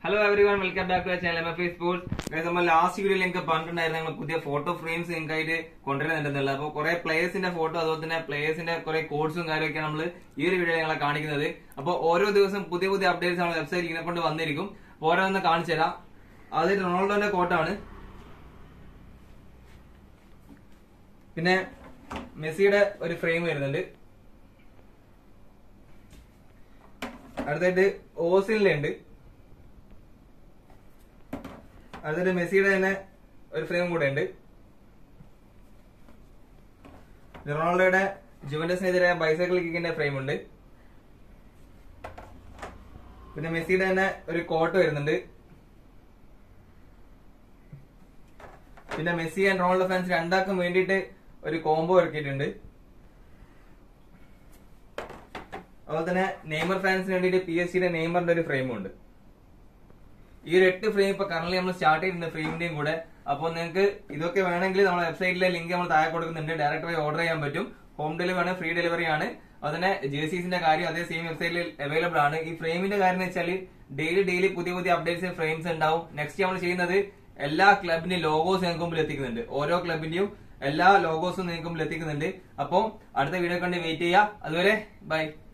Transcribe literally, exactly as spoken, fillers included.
Hello everyone, welcome back to our channel M F A Sports. Guys, നമ്മൾ last വീഡിയോയിൽ നിങ്ങൾക്ക് പറഞ്ഞിട്ടുണ്ടായിരുന്നു നമ്മൾ പുതിയ ഫോട്ടോ ഫ്രെയിംസ് നിങ്ങൾക്കായിട്ട് കൊണ്ടുവരുന്നുണ്ടെന്നുള്ള. അപ്പോൾ കുറെ പ്ലേയേഴ്സിന്റെ ഫോട്ടോ അതുപോലെ തന്നെ പ്ലേയേഴ്സിന്റെ കുറെ കോഡ്സും കാര്യമൊക്കെ നമ്മൾ ഈ ഒരു വീഡിയോ ഞങ്ങളെ കാണിക്കുന്നത്. അപ്പോൾ ഓരോ ദിവസം പുതിയ പുതിയ അപ്ഡേറ്റ്സ് നമ്മൾ വെബ്സൈറ്റിൽ ഇതിനെ കൊണ്ട് വന്നിരിക്കും. ഓരോന്ന് കാണിച്ചു തരാം. അത് റൊണാൾഡോന്റെ കോട്ടാണ്. പിന്നെ മെസ്സിയുടെ ഒരു ഫ്രെയിം വരുന്നുണ്ട്. അടുത്തായിട്ട് ഓസിലിന്റെ ഉണ്ട്. അടുത്തിട്ട് മെസ്സിയുടെ തന്നെ ഒരു ഫ്രെയിം കൂടെ ഉണ്ട്. റൊണാൾഡോയുടെ ജുവന്റസിനെതിരെ ബൈസൈക്കിൾ കിക്കിന്റെ ഫ്രെയിം ഉണ്ട്. പിന്നെ മെസ്സിയുടെ തന്നെ ഒരു കോട്ട് വരുന്നുണ്ട്. പിന്നെ മെസ്സി ആൻഡ് റൊണാൾഡോ ഫാൻസ് രണ്ടാക്കും വേണ്ടിയിട്ട് ഒരു കോംബോ ഇറക്കിയിട്ടുണ്ട്. അതുപോലെ തന്നെ നെയ്മർ ഫാൻസിന് വേണ്ടിയിട്ട് പി എസ് സിയുടെ നെയ്മറിന്റെ ഒരു ഫ്രെയിമും ഉണ്ട്. ഈ ഒരു എട്ട് ഫ്രെയിം ഇപ്പൊ കറന്റ് നമ്മൾ സ്റ്റാർട്ട് ചെയ്തിട്ടുണ്ട് ഫ്രെയിമിന്റെയും കൂടെ. അപ്പോൾ നിങ്ങൾക്ക് ഇതൊക്കെ വേണമെങ്കിൽ നമ്മുടെ വെബ്സൈറ്റിലെ ലിങ്ക് നമ്മൾ താഴെ കൊടുക്കുന്നുണ്ട്. ഡയറക്റ്റ് പോയി ഓർഡർ ചെയ്യാൻ പറ്റും. ഹോം ഡെലിവറി ആണ്, ഫ്രീ ഡെലിവറി ആണ്. അതുതന്നെ ജേഴ്സീസിന്റെ കാര്യം അതേ സെയിം വെബ്സൈറ്റിൽ അവൈലബിൾ ആണ്. ഈ ഫ്രെയിമിന്റെ കാര്യം എന്ന് വെച്ചാൽ ഡെയിലി ഡെയിലി പുതിയ പുതിയ അപ്ഡേറ്റ്സ് ഫ്രെയിംസ് ഉണ്ടാവും. നെക്സ്റ്റ് നമ്മൾ ചെയ്യുന്നത് എല്ലാ ക്ലബിന്റെയും ലോഗോസ് നിങ്ങൾക്ക് മുമ്പിൽ എത്തിക്കുന്നുണ്ട്. ഓരോ ക്ലബിന്റെയും എല്ലാ ലോഗോസും നിങ്ങൾക്ക് മുമ്പിൽ എത്തിക്കുന്നുണ്ട്. അപ്പോൾ അടുത്ത വീഡിയോ കണ്ട് വെയിറ്റ് ചെയ്യുക. അതുവരെ ബൈ.